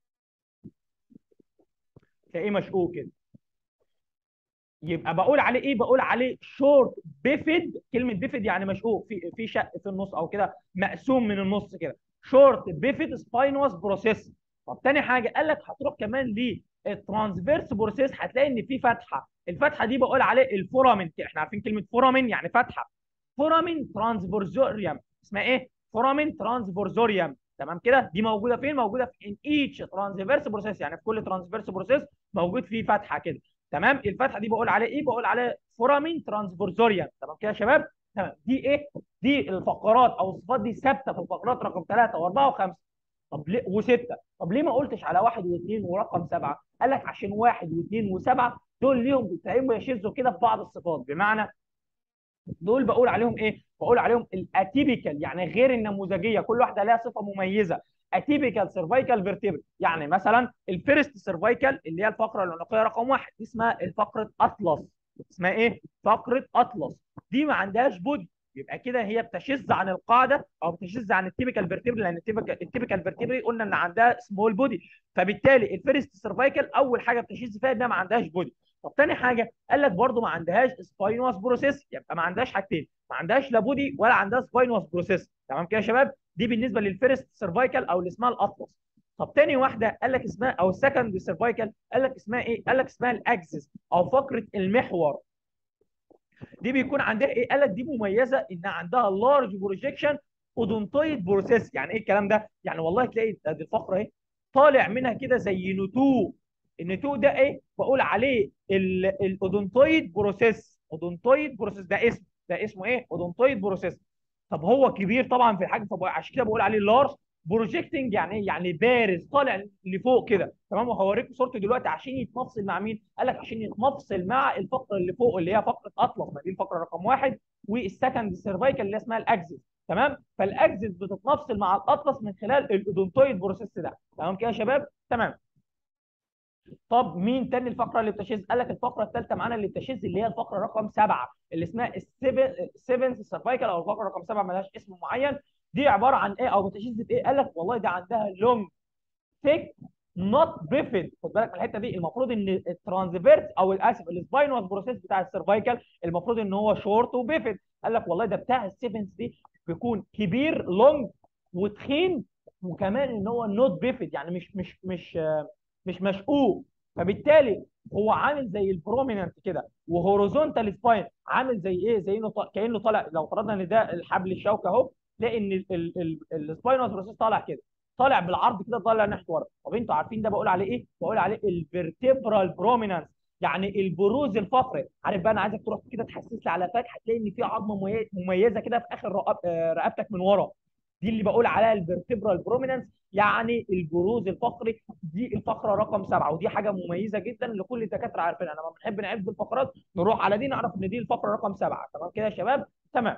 تلاقيه مشقوق كده، يبقى بقول عليه ايه؟ بقول عليه شورت بيفيد، كلمه بيفيد يعني مشقوق في شق في النص او كده مقسوم من النص كده، شورت بيفيد سباينوس بروسيس. طب تاني حاجه قال لك هتروح كمان للترانسفيرس بروسيس هتلاقي ان في فتحه، الفتحه دي بقول عليه الفورامين، احنا عارفين كلمه فورامين يعني فتحه، فورامين ترانسفورزوريوم، اسمها ايه؟ فورامين ترانسفورزوريوم. تمام كده، دي موجوده فين؟ موجوده في ان ايتش ترانسفيرس بروسيس، يعني في كل ترانسفيرس بروسيس موجود فيه فتحه كده. تمام، الفتحه دي بقول عليه ايه؟ بقول عليه فورامين ترانسفورزوريوم. تمام كده يا شباب؟ تمام، دي ايه؟ دي الفقرات او الصفات دي ثابته في الفقرات رقم 3 و4 و5. طب ليه و6؟ طب ليه ما قلتش على واحد واثنين ورقم 7؟ قال لك عشان واحد واثنين وسبعه دول ليهم تلاقيهم يشذوا كده في بعض الصفات، بمعنى دول بقول عليهم ايه؟ بقول عليهم الاتيبيكال، يعني غير النموذجيه، كل واحده لها صفه مميزه. اتيبيكال سيرفايكال فيرتيبري، يعني مثلا الفيرست سيرفايكال اللي هي الفقره العنقيه رقم 1 دي اسمها الفقره اطلس، اسمها ايه؟ فقره اطلس، دي ما عندهاش بودي، يبقى كده هي بتشذ عن القاعده او بتشذ عن التيبيكال فيرتيبري، لان التيبيكال فيرتيبري قلنا ان عندها سمول بودي، فبالتالي الفيرست سيرفايكال اول حاجه بتشذ فيها انها ما عندهاش بودي. طب تاني حاجه قال لك برضو ما عندهاش سباينوس بروسيس، يبقى ما عندهاش حاجتين، ما عندهاش لا بودي ولا عندها سباينوس بروسيس. تمام كده يا شباب؟ دي بالنسبه للفيرست سيرفايكال او اللي اسمها الاطلس. طب تاني واحده قال لك اسمها او السكند سيرفايكال قال لك اسمها ايه؟ قال لك اسمها الاكسس او فقره المحور، دي بيكون عندها ايه؟ قال لك دي مميزه ان عندها لارج بروجيكشن اودونتويد بروسيس. يعني ايه الكلام ده؟ يعني والله تلاقي دي الفقره اهي طالع منها كده زي نتوء. النتوء ده ايه؟ بقول عليه الاودونتويد بروسيس. اودونتويد بروسيس ده اسمه ايه؟ اودونتويد بروسيس. طب هو كبير طبعا في الحجم، فعشان كده بقول عليه لارج. بروجيكتنج يعني ايه؟ يعني بارز طالع لفوق كده. تمام. وهوريكم صورته دلوقتي عشان يتمفصل مع مين؟ قال لك عشان يتمفصل مع الفقره اللي فوق اللي هي فقره اطلس، ما دي الفقره رقم واحد. والسكند سيرفايكال اللي اسمها الاكسس. تمام. فالاكسس بتتمفصل مع الاطلس من خلال الاودونتويد بروسيس ده. تمام كده يا شباب؟ تمام. طب مين تاني الفقره اللي بتشذ؟ قال لك الفقره الثالثه معانا اللي بتشذ اللي هي الفقره رقم 7 اللي اسمها السيفنث سيرفايكال، او الفقره رقم 7 مالهاش اسم معين. دي عباره عن ايه او بتشذ بايه؟ قال لك والله ده عندها لونج ثيك نوت بيفيد. خد بالك من الحته دي. المفروض ان الترانسفيرس او الاسف السباينوس بروسيس بتاع السيرفايكال المفروض ان هو شورت وبيفيد. قال لك والله ده بتاع السيفنث دي بيكون كبير لونج وتخين، وكمان ان هو نوت بيفيد يعني مش مشقوق. فبالتالي هو عامل زي البروميننت كده، وهوريزونتال سباين عامل زي ايه؟ زي انه كانه طالع. لو فرضنا ان ده الحبل الشوكي اهو، تلاقي ان السباينوس بروسيس طالع كده، طالع بالعرض كده، طالع ناحيه ورا. طب انتوا عارفين ده بقول عليه ايه؟ بقول عليه الفيرتبرال بروميننس، يعني البروز الفقري. عارف بقى، انا عايزك تروح كده تحسس لي على فك، هتلاقي ان في عظمه مميزه كده في اخر رقبتك من ورا. دي اللي بقول عليها الفيرتبرال بروميننس، يعني البروز الفقري. دي الفقره رقم 7، ودي حاجه مميزه جدا لكل الدكاتره عارفينها. لما بنحب نعد الفقرات نروح على دي نعرف ان دي الفقره رقم 7. تمام كده يا شباب؟ تمام.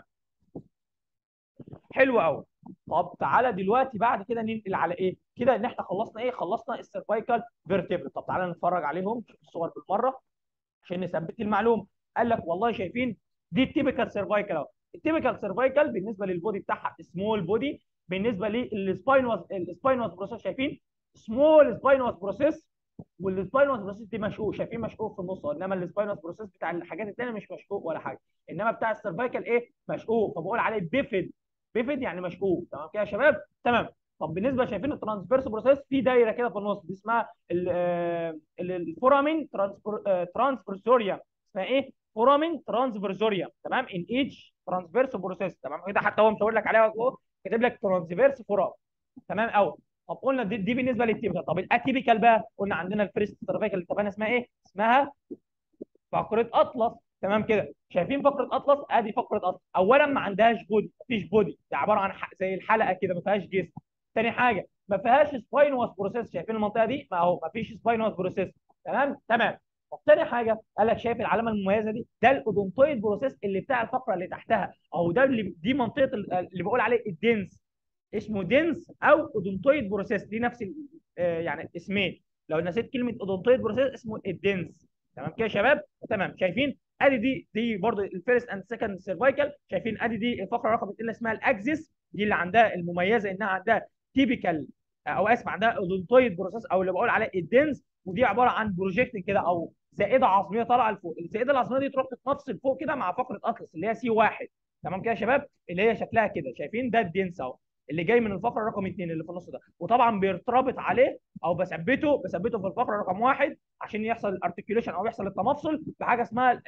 حلو قوي. طب تعالى دلوقتي بعد كده ننقل على ايه؟ كده ان احنا خلصنا ايه؟ خلصنا السيرفايكال فيرتبرا. طب تعالى نتفرج عليهم، نشوف الصور بالمره عشان نثبت المعلومه. قال لك والله شايفين دي التيبيكال سيرفايكال اهو. التيبيكال سيرفايكال بالنسبه للبودي بتاعها سمول بودي. بالنسبه السباينوس بروسيس شايفين سمول سباينوس بروسيس. والسباينوس بروسيس دي مشقوق، شايفين مشقوق في النص. انما السباينوس بروسيس بتاع الحاجات الثانيه مش مشقوق ولا حاجه. انما بتاع السيرفايكال ايه؟ مشقوق. فبقول عليه بيفيد. بيفيد يعني مشقوق. تمام كده يا شباب؟ تمام. طب بالنسبه شايفين الترانسفيرس بروسيس في دايره كده في النص، دي اسمها الفورامين ترانسفيرسوريا. اسمها ايه؟ فورامين ترانسفيرسوريا. تمام. ان ايتش ترانسفيرس بروسيس. تمام كده. حتى هو مشاور لك عليها اهو، كاتب لك ترانسفيرس فورام. تمام قوي. طب قلنا دي بالنسبه للتيبيكال. طب الاتيبيكال بقى، قلنا عندنا الفيرست سيرفيكال اللي اتفقنا اسمها ايه؟ اسمها فقره اطلس. تمام كده. شايفين فقره اطلس؟ ادي فقره اطلس. اولا ما عندهاش بودي، مفيش بودي، ده عباره عن زي الحلقه كده، ما فيهاش جسم. ثاني حاجه ما فيهاش سباينوس بروسيس. شايفين المنطقه دي؟ ما هو ما فيش سباينوس بروسيس. تمام تمام. طب ثاني حاجه قال لك شايف العلامه المميزه دي؟ ده الاودونتويد بروسيس اللي بتاع الفقره اللي تحتها، او ده دي منطقه اللي بقول عليه الدنس. اسمه دنس او اودونتويد بروسيس. دي نفس يعني اسمين. لو نسيت كلمه اودونتويد بروسيس اسمه الدنس. تمام كده يا شباب؟ تمام. شايفين ادي دي برضه الفيرست اند سكند سيرفايكال. شايفين ادي دي الفقره رقم 2 اللي اسمها الاكسس. دي اللي عندها المميزه انها عندها تيبيكال، او اسف عندها اودونتويد بروسيس او اللي بقول عليه الدنس. ودي عباره عن بروجيكت كده او زائده عظميه طالعه لفوق. الزائده العظميه دي تروح تتنفصل فوق كده مع فقره اطلس اللي هي سي 1. تمام كده يا شباب؟ اللي هي شكلها كده. شايفين ده الدنس اهو اللي جاي من الفقره رقم 2 اللي في النص ده. وطبعا بيرتبط عليه او بثبته في الفقره رقم 1 عشان يحصل الارتكيوليشن او يحصل التمفصل بحاجه اسمها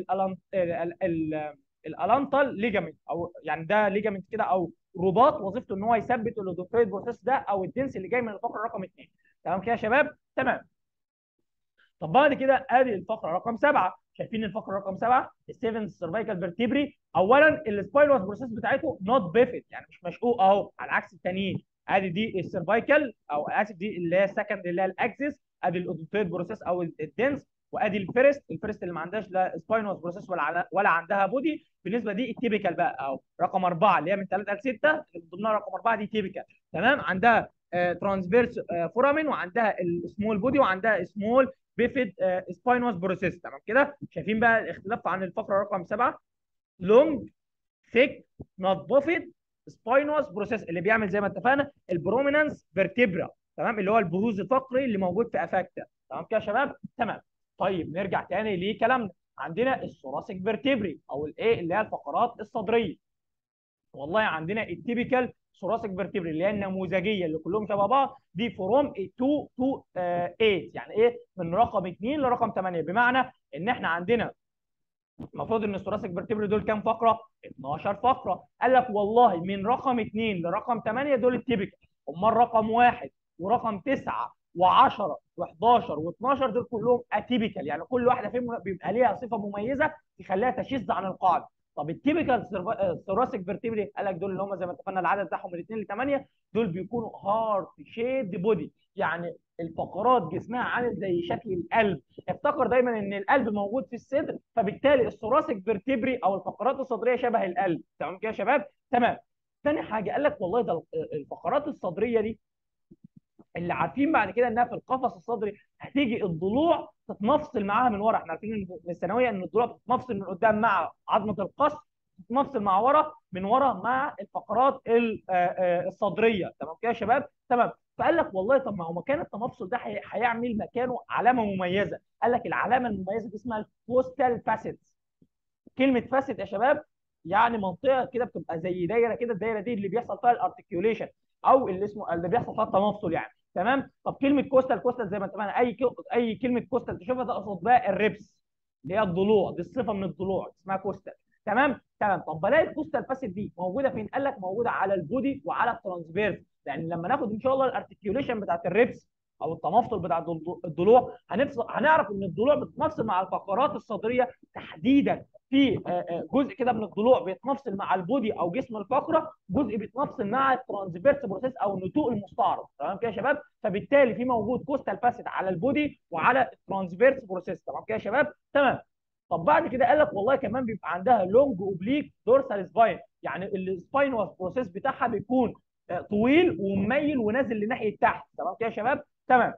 الالانتال ليجامنت، او يعني ده ليجامنت كده او رباط وظيفته ان هو يثبت الاودوتويد بروسيس ده او الدنس اللي جاي من الفقره رقم 2. تمام كده يا شباب؟ تمام. طب بعد كده ادي الفقره رقم 7. شايفين الفقره رقم 7 السيفنث سيرفايكال فيرتيبري؟ اولا السباينوس بروسيس بتاعته نوت بيفت يعني مش مشقوق اهو على عكس الثانيين. ادي دي السيرفايكال او اسف دي اللي هي السكند اللي هي الاكسس. ادي الاودوتويد بروسيس او الدنس. وادي الفيرست اللي ما عندهاش لا سباينوس بروسيس ولا عندها بودي. بالنسبه دي التيبيكال بقى او رقم 4 اللي هي من 3 ل 6 اللي من ضمنها رقم 4 دي تيبيكال. تمام. عندها ترانسفيرس فورامين وعندها السمول بودي وعندها سمول بيفيد سباينوس بروسيس. تمام كده. شايفين بقى الاختلاف عن الفقره رقم 7؟ لونج ثيك نوت بوفيد سباينوس بروسيس اللي بيعمل زي ما اتفقنا البرومينانس فيرتبرا. تمام. اللي هو البروز الفقري اللي موجود في افاكتا. تمام كده يا شباب؟ تمام. طيب نرجع تاني لكلامنا. عندنا الثوراسيك فيرتبري او الايه اللي هي الفقرات الصدريه. والله عندنا التيبيكال ثوراسيك فيرتبري اللي هي النموذجيه اللي كلهم شبه بعض دي فروم 2 تو 8 يعني ايه؟ من رقم 2 لرقم 8. بمعنى ان احنا عندنا المفروض ان الثوراسيك فيرتبري دول كام فقره؟ 12 فقره. قال لك والله من رقم 2 لرقم 8 دول التيبيكال. امال رقم 1 ورقم 9 و10 و11 و12 دول كلهم اتيبيكال، يعني كل واحده فيهم بيبقى ليها صفه مميزه تخليها تشذ عن القاعده. طب التيبيكال ثوراسيك فيرتيبري قال لك دول اللي هم زي ما اتفقنا العدد بتاعهم من 2 ل 8، دول بيكونوا هارت شيد بودي، يعني الفقرات جسمها عامل زي شكل القلب. افتكر دايما ان القلب موجود في الصدر، فبالتالي الثوراسيك فيرتيبري او الفقرات الصدريه شبه القلب. تمام كده يا شباب؟ تمام. ثاني حاجه قال لك والله ده الفقرات الصدريه دي اللي عارفين بعد كده انها في القفص الصدري هتيجي الضلوع تتمفصل معاها من ورا. احنا عارفين من الثانويه ان الضلوع بتتمفصل من قدام مع عظمه القصر، تتمفصل مع ورا من ورا مع الفقرات الصدريه. تمام كده يا شباب؟ تمام. فقال لك والله طب ما هو مكان التمفصل ده هيعمل مكانه علامه مميزه. قال لك العلامه المميزه دي اسمها الكوستال فاسيتس. كلمه فاسد يا شباب يعني منطقه كده بتبقى زي دايره كده، الدايره دي اللي بيحصل فيها الارتكيوليشن او اللي اسمه اللي بيحصل فيها التمفصل يعني. تمام. طب كلمه كوستال، كوستال زي ما اتفقنا اي كلمه كوستال تشوفها تقصد بقى الريبس اللي هي الضلوع، دي الصفه من الضلوع اسمها كوستال. تمام تمام. طب بلاقي الكوستال فاسد دي موجوده فين؟ قال لك موجوده على البودي وعلى الترانسفيرس، لان لما ناخد ان شاء الله الارتكيوليشن بتاعت الريبس او التمفصل بتاع الضلوع هنعرف ان الضلوع بتتمفصل مع الفقرات الصدريه تحديدا. في جزء كده من الضلوع بيتمفصل مع البودي او جسم الفقره، جزء بيتمفصل مع الترانسفيرس بروسيس او النتوء المستعرض. تمام كده يا شباب؟ فبالتالي في موجود كوستال فاسد على البودي وعلى الترانسفيرس بروسيس. تمام كده يا شباب؟ تمام. طب بعد كده قال لك والله كمان بيبقى عندها لونج اوبليك دورسال سباين، يعني السباينوس بروسيس بتاعها بيكون طويل ومميل ونازل لناحيه تحت. تمام كده يا شباب؟ تمام.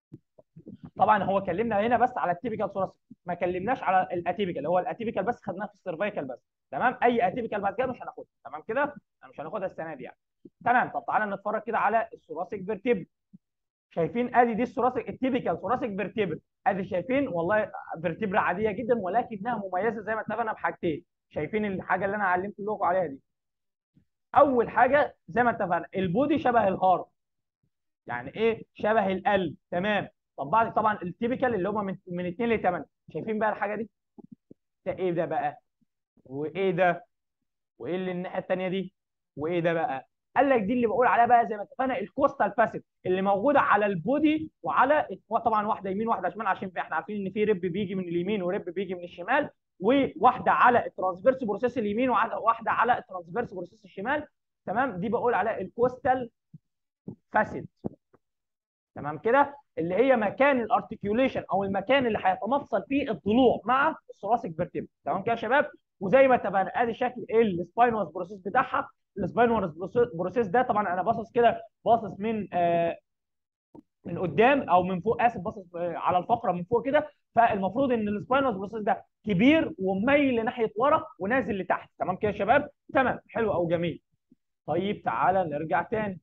طبعا هو كلمنا هنا بس على التيبيكال ثوراسيك، ما كلمناش على الاتيبيكال. هو الاتيبيكال بس خدناه في السيرفايكال بس. تمام. اي اتيبيكال بعد كده مش هناخدها. تمام كده؟ مش هناخدها السنه دي يعني. تمام. طب تعالى نتفرج كده على الثوراسيك فيرتيبري. شايفين ادي دي الثوراسيك التيبيكال ثوراسيك فيرتيبري. ادي شايفين والله فيرتيبرا عاديه جدا ولكنها مميزه زي ما اتفقنا بحاجتين. شايفين الحاجه اللي انا علمت لكم عليها دي؟ اول حاجه زي ما اتفقنا البودي شبه الهارت، يعني ايه؟ شبه القلب. تمام. طب بعد طبعا التيبيكال اللي هم من 2 ل 8. شايفين بقى الحاجه دي؟ ده ايه ده بقى؟ وايه ده؟ وايه اللي الناحيه الثانيه دي؟ وايه ده بقى؟ قال لك دي اللي بقول عليها بقى زي ما اتفقنا الكوستال فاسيت اللي موجوده على البودي وعلى طبعا واحده يمين واحده شمال، عشان احنا عارفين ان في ريب بيجي من اليمين وريب بيجي من الشمال، وواحده على الترانسفيرس بروسيس اليمين وواحده على الترانسفيرس بروسيس الشمال. تمام. دي بقول عليها الكوستال فاسيت. تمام كده؟ اللي هي مكان الارتكيوليشن او المكان اللي هيتمفصل فيه الضلوع مع الثوراسيك فيرتيبرا. تمام كده يا شباب؟ وزي ما اتفقنا ادي شكل السباينوس بروسيس بتاعها. السباينوس بروسيس ده طبعا انا باصص كده، باصص من قدام او من فوق، اسف، باصص على الفقره من فوق كده. فالمفروض ان السباينوس بروسيس ده كبير ومميل لناحيه ورا ونازل لتحت. تمام كده يا شباب؟ تمام. حلو او جميل. طيب تعالى نرجع تاني.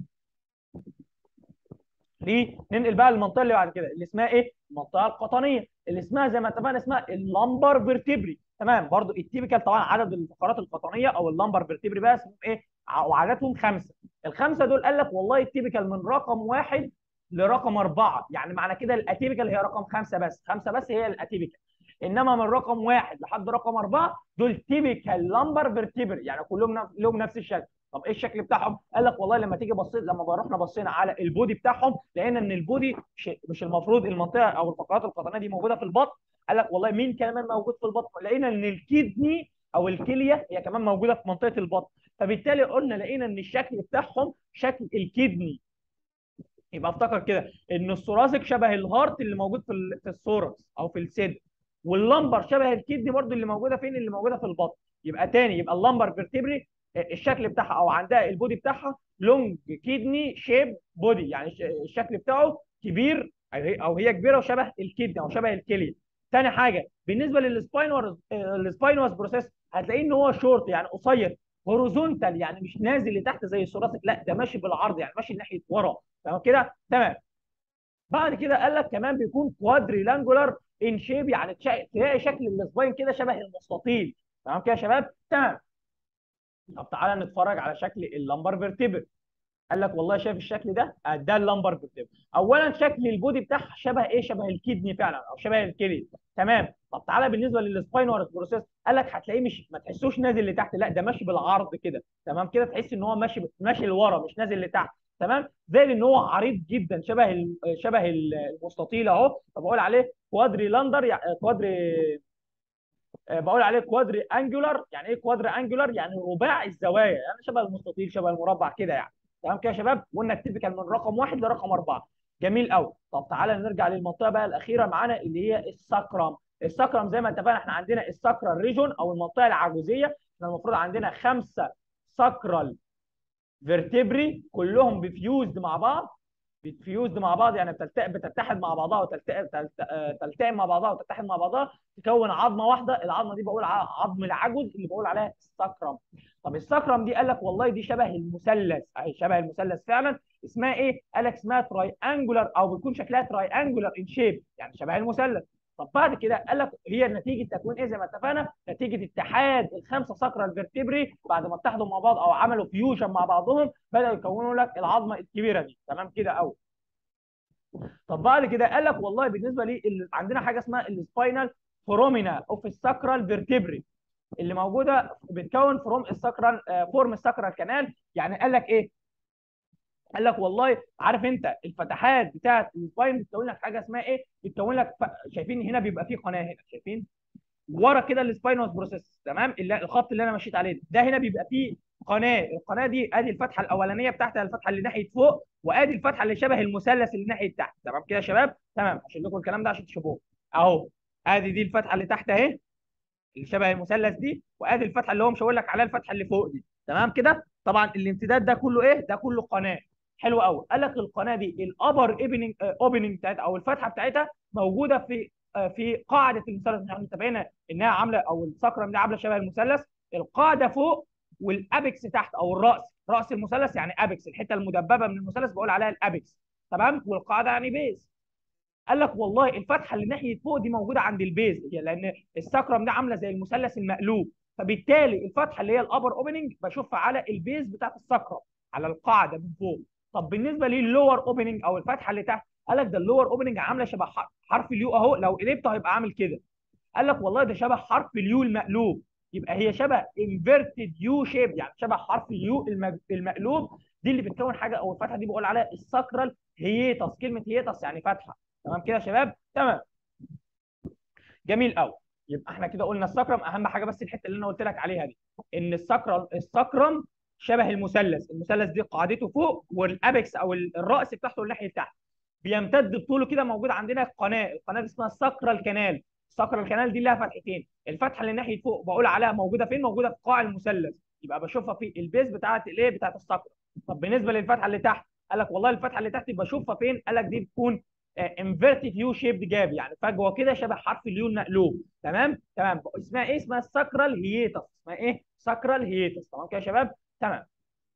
ليه؟ ننقل بقى للمنطقه اللي بعد كده اللي اسمها ايه؟ المنطقه القطنيه اللي اسمها زي ما اتفقنا اسمها اللامبر فيرتيبري. تمام. برضو التيبيكال طبعا عدد الفقرات القطنيه او اللامبر فيرتيبري بقى اسمهم ايه؟ وعددهم 5. الخمسه دول قال لك والله التيبيكال من رقم 1 لرقم 4، يعني معنى كده الاتيبيكال هي رقم 5 بس، 5 بس هي الاتيبيكال. انما من رقم 1 لحد رقم 4 دول تيبيكال لامبر فيرتيبري، يعني كلهم لهم نفس الشكل. طب ايه الشكل بتاعهم؟ قال لك والله لما تيجي بصيت، لما رحنا بصينا على البودي بتاعهم لقينا ان البودي مش المفروض المنطقه او الفقرات القطنيه دي موجوده في البطن. قال لك والله مين كمان موجود في البطن؟ لقينا ان الكدني او الكليه هي كمان موجوده في منطقه البطن. فبالتالي قلنا لقينا ان الشكل بتاعهم شكل الكدني. يبقى افتكر كده ان الثوراسيك شبه الهارت اللي موجود في الثوركس او في الصدر، واللمبر شبه الكدني برضو اللي موجوده فين؟ اللي موجوده في البطن. يبقى تاني، يبقى اللمبر فيرتيبري الشكل بتاعها او عندها البودي بتاعها لونج كيدني شيب بودي، يعني الشكل بتاعه كبير او هي كبيره وشبه الكدني او شبه الكليه. تاني حاجه بالنسبه للسباينوس بروسيس هتلاقيه ان هو شورت يعني قصير، هوريزونتال يعني مش نازل لتحت زي الثوراسيك، لا ده ماشي بالعرض يعني ماشي ناحيه ورا. تمام كده؟ تمام. بعد كده قال لك كمان بيكون كوادريلانجولار ان شيب، يعني تلاقي شكل السباين كده شبه المستطيل. تمام كده يا شباب؟ تمام. طب تعالى نتفرج على شكل اللمبر فيرتيبر. قال لك والله شايف الشكل ده؟ ده اللمبر فيرتيبر. اولا شكل البودي بتاعها شبه ايه؟ شبه الكدني فعلا او شبه الكلي. تمام. طب تعالى بالنسبه للسباينال بروسيس، قال لك هتلاقيه مش ما تحسوش نازل لتحت، لا ده ماشي بالعرض كده، تمام كده، تحس ان هو ماشي لورا مش نازل لتحت، تمام، زائد ان هو عريض جدا شبه المستطيل اهو، فبقول عليه كوادري لاندر يعني كوادري، بقول عليه كوادري انجولار. يعني ايه كوادري انجولار؟ يعني رباعي الزوايا، يعني شبه المستطيل شبه المربع كده يعني، تمام كده يا شباب. قلنا التيبيكال من رقم واحد لرقم اربعه. جميل قوي. طب تعالى نرجع للمنطقه بقى الاخيره معانا اللي هي الساكرام. الساكرام زي ما اتفقنا احنا عندنا الساكرال ريجون او المنطقه العجوزيه، احنا المفروض عندنا 5 ساكرال فيرتبري كلهم بفيوزد مع بعض، بتفيوزد مع بعض يعني بتتحد مع بعضها وتلتئم مع بعضها وتتحد مع بعضها تكون عظمه واحده. العظمه دي بقول عظم العجز اللي بقول عليها الساكرم. طب الساكرم دي قال لك والله دي شبه المثلث اهي، شبه المثلث فعلا. اسمها ايه؟ قال لك اسمها تراي انجولار، او بيكون شكلها تراي انجولار ان شيب، يعني شبه المثلث. طب بعد كده قال لك هي نتيجه تكوين ايه؟ زي ما اتفقنا نتيجه اتحاد ال5 ساكرال فيرتبري بعد ما اتحدوا مع بعض او عملوا فيوجن مع بعضهم بداوا يكونوا لك العظمه الكبيره دي، تمام كده قوي. طب بعد كده قال لك والله بالنسبه لي عندنا حاجه اسمها السباينال فرومينا اوف الساكرال فيرتبري اللي موجوده بتكون فورم الساكرال كانال. يعني قال لك ايه؟ قال لك والله عارف انت الفتحات بتاعت السباين بتكون لك حاجه اسمها ايه؟ بتكون لك شايفين هنا بيبقى فيه قناه هنا، شايفين ورا كده السباينوس بروسيس، تمام، الخط اللي انا مشيت عليه ده هنا بيبقى فيه قناه. القناه دي ادي الفتحه الاولانيه بتاعتها، الفتحه اللي ناحيه فوق، وادي الفتحه اللي شبه المثلث اللي ناحيه تحت، تمام كده يا شباب. تمام، عشان لكم الكلام ده عشان تشوفوه اهو. ادي دي الفتحه اللي تحت اهي اللي شبه المثلث دي، وادي الفتحه اللي هو مش هقول لك عليها الفتحه اللي فوق دي، تمام كده. طبعا الامتداد ده كله ايه؟ ده كله قناه. حلو قوي. قال لك القناه دي الابر اوبننج بتاعتها او الفتحه بتاعتها موجوده في قاعده المثلث. احنا اتفقنا انها عامله او السكرم دي عامله شبه المثلث، القاعده فوق والابكس تحت او راس المثلث يعني ابكس، الحته المدببه من المثلث بقول عليها الابكس، تمام، والقاعده يعني بيز. قال لك والله الفتحه اللي ناحيه فوق دي موجوده عند البيز، لان الساكرم ده عامله زي المثلث المقلوب، فبالتالي الفتحه اللي هي الابر اوبننج بشوفها على البيز بتاعت الساكرم، على القاعده من فوق. طب بالنسبه للور اوبننج او الفتحه اللي تحت، قال لك ده اللور اوبننج عامله شبه حرف اليو اهو، لو قلبته هيبقى عامل كده. قال لك والله ده شبه حرف اليو المقلوب، يبقى هي شبه انفيرتد يو شيب، يعني شبه حرف اليو المقلوب. دي اللي بتكون حاجه او الفتحه دي بقول عليها الساكرال هييتس. كلمه هييتس يعني فتحه، تمام كده يا شباب. تمام، جميل قوي. يبقى احنا كده قلنا السكرم اهم حاجه، بس الحته اللي انا قلت لك عليها دي ان السكرم شبه المثلث، المثلث دي قاعدته فوق والابكس او الراس بتاعته الناحيه تحت بيمتد بطوله كده. موجود عندنا القناه دي اسمها الساكرال كانال. الساكرال كانال دي لها فتحتين، الفتحه اللي ناحيه فوق بقول عليها موجوده فين؟ موجوده في قاع المثلث، يبقى بشوفها في البيز بتاعت الايه؟ بتاعت الساكرال. طب بالنسبه للفتحه اللي تحت، قال لك والله الفتحه اللي تحت بشوفها فين؟ قال لك دي بتكون انفيرتد يو شيب جاب، يعني فجوه كده شبه حرف اليو المقلوب، تمام تمام. اسمها ايه؟ اسمها الساكرال هييتس. اسمها ايه؟ ساكرال هييتس، تمام كده يا شباب. تمام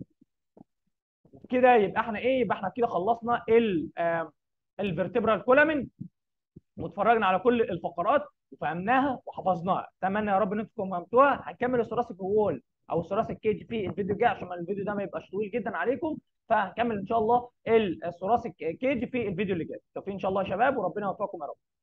كده. يبقى احنا ايه؟ يبقى احنا كده خلصنا الفرتبرال كولامين، واتفرجنا على كل الفقرات وفهمناها وحفظناها. اتمنى يا رب ان انتم فهمتوها. هنكمل الثوراسيك وول او الثوراسيك كيج في الفيديو الجاي عشان الفيديو ده ما يبقاش طويل جدا عليكم، فهنكمل ان شاء الله الثوراسيك كيج في الفيديو اللي جاي. توفيق ان شاء الله يا شباب، وربنا يوفقكم يا رب.